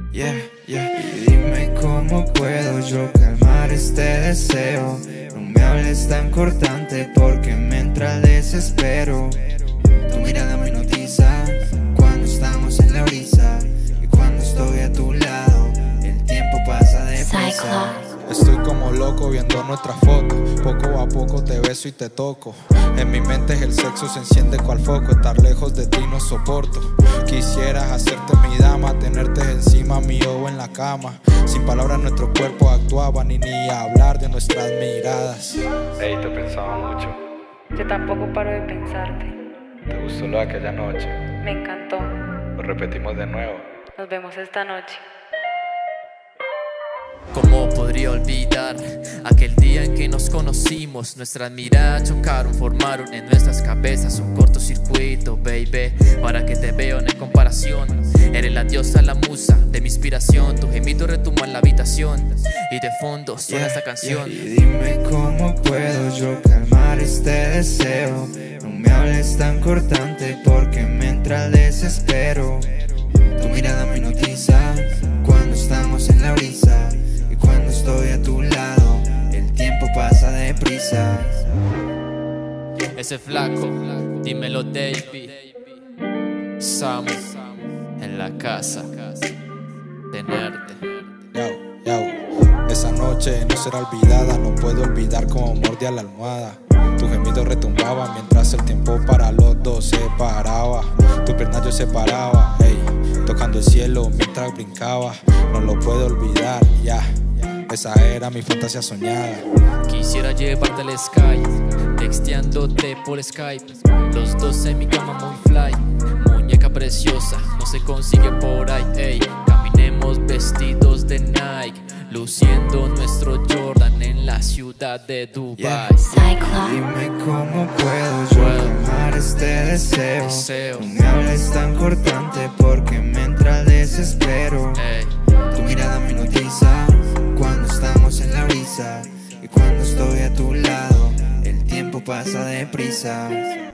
Yeah, yeah. Y dime cómo puedo yo calmar este deseo. No me hables tan cortante porque me entra el desespero. Tu mirada me hipnotiza cuando estamos en la brisa. Y cuando estoy a tu lado, el tiempo pasa deprisa. Estoy como loco viendo nuestras fotos. Poco a poco te beso y te toco. En mi mente el sexo se enciende cual foco. Estar lejos de ti no soporto. Quisieras hacerte mi dama, tenerte encima mío o en la cama. Sin palabras nuestros cuerpos actuaban y ni hablar de nuestras miradas. Ey, te pensaba mucho. Yo tampoco paro de pensarte. ¿Te gustó lo de aquella noche? Me encantó. Lo repetimos de nuevo. Nos vemos esta noche. ¿Cómo podría olvidar aquel día en que nos conocimos? Nuestras miradas chocaron, formaron en nuestras cabezas un cortocircuito, baby. Ahora que te veo, no hay comparación. Eres la diosa, la musa de mi inspiración. Tu gemido retumba en la habitación y de fondo suena esta canción. Y dime cómo puedo yo calmar este deseo. No me hables tan cortante porque me entra el desespero. Tu mirada me hipnotiza cuando estamos en la brisa. Y cuando estoy a tu lado, el tiempo pasa deprisa. Ese flaco, dímelo Davey. Samu, en la casa, tenerte. Esa noche no será olvidada. No puedo olvidar cómo mordía la almohada. Tu gemido retumbaba mientras el tiempo para los dos se paraba. Tu pierna yo separaba, ey, tocando el cielo mientras brincaba. No lo puedo olvidar, ya. Esa era mi fantasía soñada. Quisiera llevarte al sky, texteándote por Skype. Los dos en mi cama muy fly. Muñeca preciosa, no se consigue por ahí, ey. Caminemos vestidos de Nike, luciendo nuestro Jordan en la ciudad de Dubai. Dime cómo puedo yo calmar este deseo. No me hables tan cortante porque me entra el desespero. Tu mirada me hipnotiza cuando estamos en la brisa. Y cuando estoy a tu lado, el tiempo pasa deprisa.